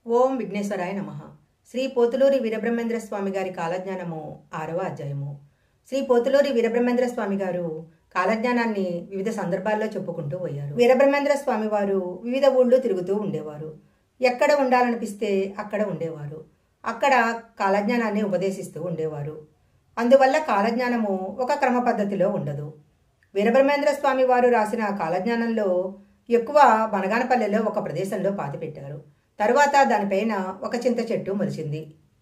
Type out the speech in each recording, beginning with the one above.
ఓం విఘ్నేశ్వరాయ నమః. శ్రీ పోతులూరి వీరబ్రహ్మేంద్ర స్వామి గారి కాలజ్ఞానము 6వ అధ్యాయము. శ్రీ పోతులూరి వీరబ్రహ్మేంద్ర స్వామి గారు కాలజ్ఞానాన్ని వివిధ సందర్భాల్లో చెప్పుకుంటూ పోయారు. వీరబ్రహ్మేంద్ర స్వామి వారు వివిధ ఊళ్ళు తిరుగుతూ ఉండేవారు. ఎక్కడ ఉండాలనిపిస్తే అక్కడ ఉండేవారు. అక్కడ కాలజ్ఞానాన్ని ఉపదేశిస్తూ ఉండేవారు. అందువల్ల కాలజ్ఞానము ఒక క్రమ పద్ధతిలో ఉండదు. వీరబ్రహ్మేంద్ర స్వామి వారు రాసిన కాలజ్ఞానంలో ఎక్కువ బనగానపల్లెలో ఒక ప్రదేశంలో పాతిపెట్టారు. తరువాత దానిపైన ఒక చింత చెట్టు మొలిచింది.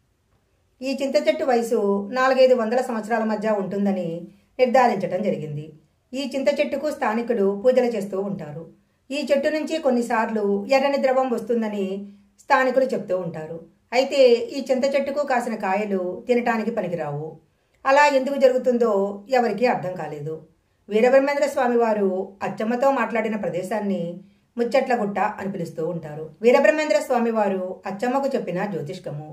ఈ చింత చెట్టు వయసు 400-500 సంవత్సరాల మధ్య ఉంటుందని నిర్ధారించటం జరిగింది. ఈ చింత చెట్టుకు స్థానికులు పూజలు చేస్తూ ఉంటారు. ఈ చెట్టు నుంచి కొన్నిసార్లు ఎర్రని ద్రవం వస్తుందని స్థానికులు చెప్తూ ఉంటారు. అయితే ఈ చింత చెట్టుకు కాసిన కాయలు తినటానికి పనికిరావు. అలా ఎందుకు జరుగుతుందో ఎవరికీ అర్థం కాలేదు. వీరబ్రహ్మేంద్ర స్వామి వారు అచ్చమ్మతో మాట్లాడిన ప్రదేశాన్ని ముచ్చట్లగుట్ట అని పిలుస్తూ ఉంటారు. వీరబ్రహ్మేంద్ర స్వామి వారు అచ్చమ్మకు చెప్పిన జ్యోతిష్కము.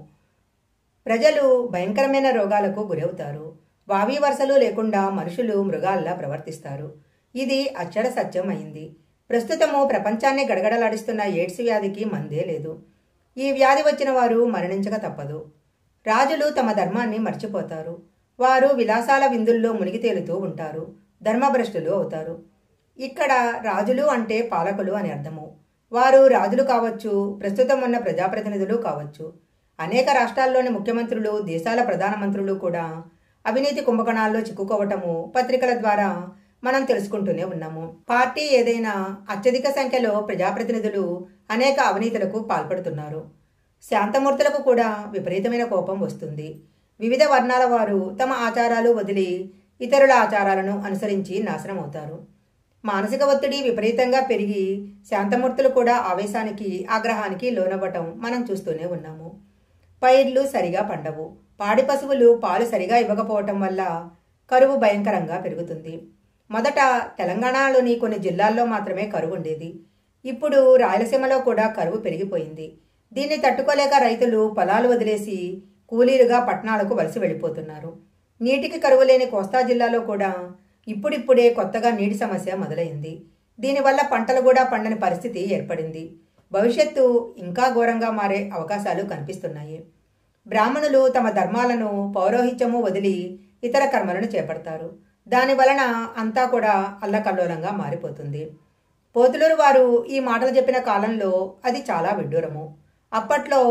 ప్రజలు భయంకరమైన రోగాలకు గురవుతారు. వావి వరుసలు లేకుండా మనుషులు మృగాల్లా ప్రవర్తిస్తారు. ఇది అక్షర సత్యం అయింది. ప్రస్తుతము ప్రపంచాన్ని గడగడలాడిస్తున్న ఎయిడ్స్ వ్యాధికి మందే లేదు. ఈ వ్యాధి వచ్చిన వారు మరణించక తప్పదు. రాజులు తమ ధర్మాన్ని మర్చిపోతారు. వారు విలాసాల విందుల్లో మునిగి తేలుతూ ఉంటారు. ధర్మభ్రష్టులు అవుతారు. ఇక్కడ రాజులు అంటే పాలకులు అని అర్థము. వారు రాజులు కావచ్చు, ప్రస్తుతం ఉన్న ప్రజాప్రతినిధులు కావచ్చు. అనేక రాష్ట్రాల్లోని ముఖ్యమంత్రులు, దేశాల ప్రధానమంత్రులు కూడా అవినీతి కుంభకోణాల్లో చిక్కుకోవటము పత్రికల ద్వారా మనం తెలుసుకుంటూనే ఉన్నాము. పార్టీ ఏదైనా అత్యధిక సంఖ్యలో ప్రజాప్రతినిధులు అనేక అవినీతులకు పాల్పడుతున్నారు. శాంతమూర్తులకు కూడా విపరీతమైన కోపం వస్తుంది. వివిధ వర్ణాల వారు తమ ఆచారాలు వదిలి ఇతరుల ఆచారాలను అనుసరించి నాశనం అవుతారు. మానసిక ఒత్తిడి విపరీతంగా పెరిగి శాంతమూర్తులు కూడా ఆవేశానికి, ఆగ్రహానికి లోనవ్వటం మనం చూస్తూనే ఉన్నాము. పైర్లు సరిగా పండవు. పాడి పశువులు పాలు సరిగా ఇవ్వకపోవటం వల్ల కరువు భయంకరంగా పెరుగుతుంది. మొదట తెలంగాణలోని కొన్ని జిల్లాల్లో మాత్రమే కరువు ఉండేది. ఇప్పుడు రాయలసీమలో కూడా కరువు పెరిగిపోయింది. దీన్ని తట్టుకోలేక రైతులు పొలాలు వదిలేసి కూలీలుగా పట్టణాలకు వలస వెళ్ళిపోతున్నారు. నీటికి కరువు లేని కోస్తా జిల్లాలో కూడా ఇప్పుడిప్పుడే కొత్తగా నీటి సమస్య మొదలైంది. దీనివల్ల పంటలు కూడా పండని పరిస్థితి ఏర్పడింది. భవిష్యత్తు ఇంకా ఘోరంగా మారే అవకాశాలు కనిపిస్తున్నాయి. బ్రాహ్మణులు తమ ధర్మాలను, పౌరోహిత్యము వదిలి ఇతర కర్మలను చేపడతారు. దాని వలన అంతా కూడా అల్లకల్లోలంగా మారిపోతుంది. పోతులూరు వారు ఈ మాటలు చెప్పిన కాలంలో అది చాలా విడ్డూరము. అప్పట్లో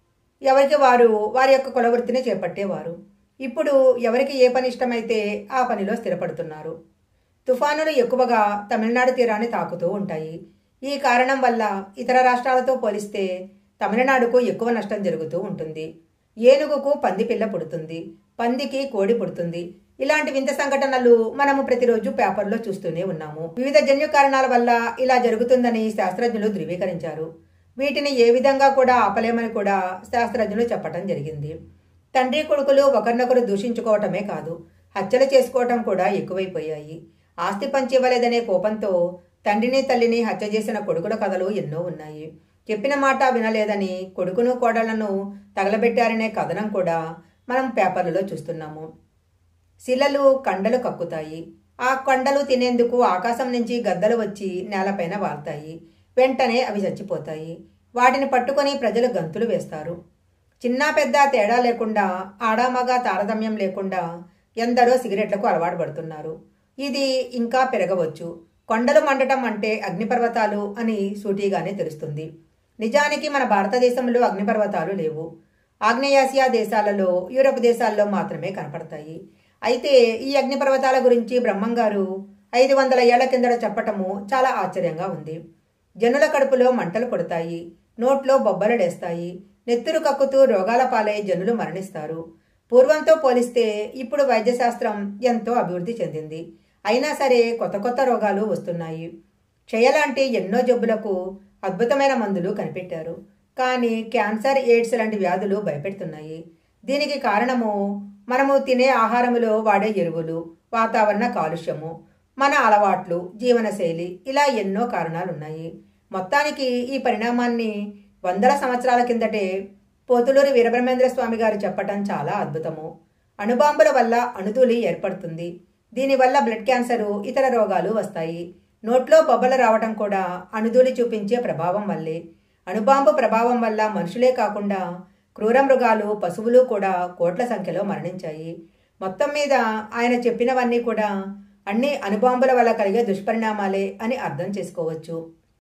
ఎవరికి వారు వారి యొక్క కులవృత్తిని చేపట్టేవారు. ఇప్పుడు ఎవరికి ఏ పని ఇష్టమైతే ఆ పనిలో స్థిరపడుతున్నారు. తుఫానులు ఎక్కువగా తమిళనాడు తీరాన్ని తాకుతూ ఉంటాయి. ఈ కారణం వల్ల ఇతర రాష్ట్రాలతో పోలిస్తే తమిళనాడుకు ఎక్కువ నష్టం జరుగుతూ ఉంటుంది. ఏనుగుకు పంది పిల్ల పుడుతుంది, పందికి కోడి పుడుతుంది. ఇలాంటి వింత సంఘటనలు మనము ప్రతిరోజు పేపర్లో చూస్తూనే ఉన్నాము. వివిధ జన్యు కారణాల వల్ల ఇలా జరుగుతుందని శాస్త్రజ్ఞులు ధృవీకరించారు. వీటిని ఏ విధంగా కూడా ఆపలేమని కూడా శాస్త్రజ్ఞులు చెప్పటం జరిగింది. తండ్రి కొడుకులు ఒకరినొకరు దూషించుకోవటమే కాదు, హత్యలు చేసుకోవటం కూడా ఎక్కువైపోయాయి. ఆస్తి పంచివ్వలేదనే కోపంతో తండ్రిని తల్లిని హత్య చేసిన కొడుకుల కథలు ఎన్నో ఉన్నాయి. చెప్పిన మాట వినలేదని కొడుకును కోడళ్లను తగలబెట్టారనే కథనం కూడా మనం పేపర్లలో చూస్తున్నాము. శిలలు కండలు కక్కుతాయి. ఆ కండలు తినేందుకు ఆకాశం నుంచి గద్దలు వచ్చి నేలపైన వాళ్తాయి. వెంటనే అవి చచ్చిపోతాయి. వాటిని పట్టుకొని ప్రజలు గంతులు వేస్తారు. చిన్న పెద్ద తేడా లేకుండా, ఆడామగా తారతమ్యం లేకుండా ఎందరో సిగరెట్లకు అలవాటు పడుతున్నారు. ఇది ఇంకా పెరగవచ్చు. కొండలు మండటం అంటే అగ్నిపర్వతాలు అని సూటిగానే తెలుస్తుంది. నిజానికి మన భారతదేశంలో అగ్నిపర్వతాలు లేవు. ఆగ్నేయాసియా దేశాలలో, యూరప్ దేశాల్లో మాత్రమే కనపడతాయి. అయితే ఈ అగ్నిపర్వతాల గురించి బ్రహ్మంగారు 500 ఏళ్ల కిందట చెప్పటము చాలా ఆశ్చర్యంగా ఉంది. జనుల కడుపులో మంటలు కొడతాయి, నోట్లో బొబ్బలడేస్తాయి, నెత్తురు కక్కుతూ రోగాల పాలై జనులు మరణిస్తారు. పూర్వంతో పోలిస్తే ఇప్పుడు వైద్యశాస్త్రం ఎంతో అభివృద్ధి చెందింది. అయినా సరే కొత్త కొత్త రోగాలు వస్తున్నాయి. క్షయలాంటి ఎన్నో జబ్బులకు అద్భుతమైన మందులు కనిపెట్టారు. కానీ క్యాన్సర్, ఎయిడ్స్ లాంటి వ్యాధులు భయపెడుతున్నాయి. దీనికి కారణము మనము తినే ఆహారములో వాడే ఎరువులు, వాతావరణ కాలుష్యము, మన అలవాట్లు, జీవనశైలి, ఇలా ఎన్నో కారణాలున్నాయి. మొత్తానికి ఈ పరిణామాన్ని 100 సంవత్సరాల కిందటే పోతులూరి వీరబ్రహ్మేంద్ర స్వామి గారు చెప్పటం చాలా అద్భుతము. అణుబాంబుల వల్ల అణుధూళి ఏర్పడుతుంది. దీనివల్ల బ్లడ్ క్యాన్సరు, ఇతర రోగాలు వస్తాయి. నోట్లో బొబ్బలు రావటం కూడా అణుధూళి చూపించే ప్రభావం వల్లే. అణుబాంబు ప్రభావం వల్ల మనుషులే కాకుండా క్రూర మృగాలు, పశువులు కూడా కోట్ల సంఖ్యలో మరణించాయి. మొత్తం మీద ఆయన చెప్పినవన్నీ కూడా అన్ని అణుబాంబుల వల్ల కలిగే దుష్పరిణామాలే అని అర్థం చేసుకోవచ్చు.